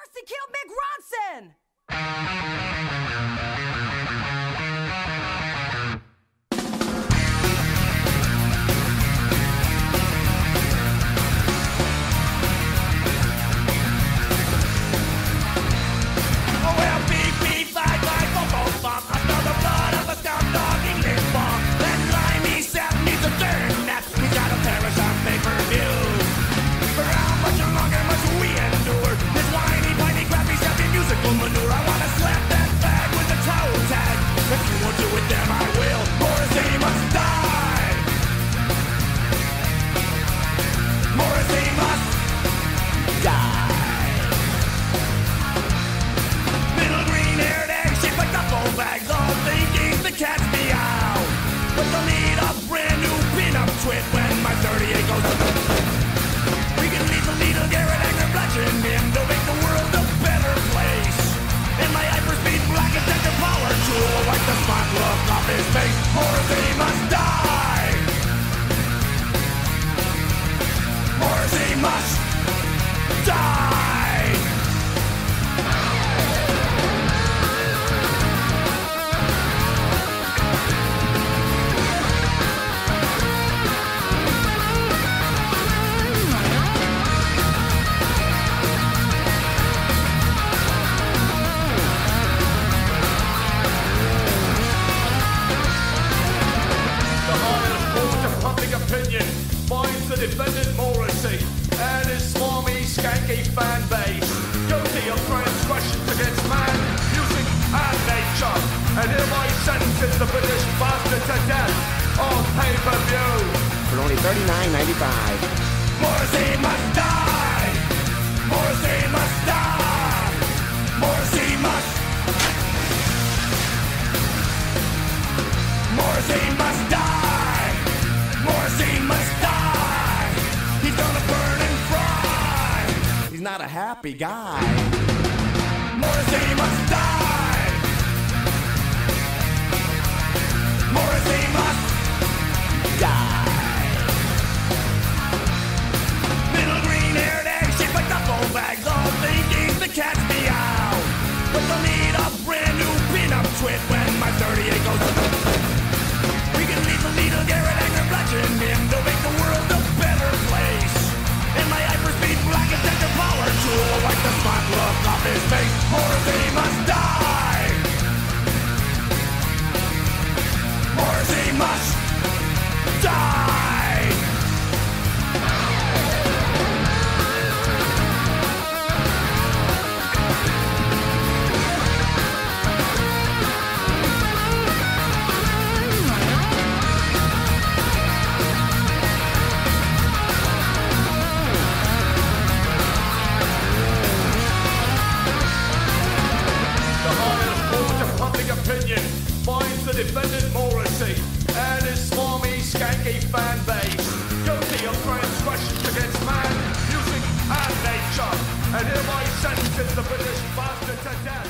He killed Mick Ronson! When my 38 goes we can lead the needle, Garrett Agner, bludgeon him to make the world a better place. And my hyperspeed black detector power tool will wipe the smart look off his face. Morrissey must die. Morrissey must die. Opinion finds the defendant Morrissey and his smarmy, skanky fan base guilty of transgressions against man, music and nature, and hereby sentences the British bastard to death on pay-per-view for only $39.95. Morrissey must die! Morrissey must die! Morrissey must... Morrissey must die! Morrissey must die! He's gonna burn and fry! He's not a happy guy. Morrissey must die! Morrissey must die! Little green-haired egg shaped like duffel bags, all thinking the cat's meow. But they'll need a brand new pin-up twit when my 38 goes... We can leave the needle, Garrett Agner, bludgeon him to make the world a better place. And my hyperspeed black detector power tool will wipe the smart look off his face. Morrissey must die. Morrissey must die. Opinion finds the defendant Morrissey and his smarmy, skanky fan base guilty of transgressions against man, music and nature, and hereby sentences the British bastard to death.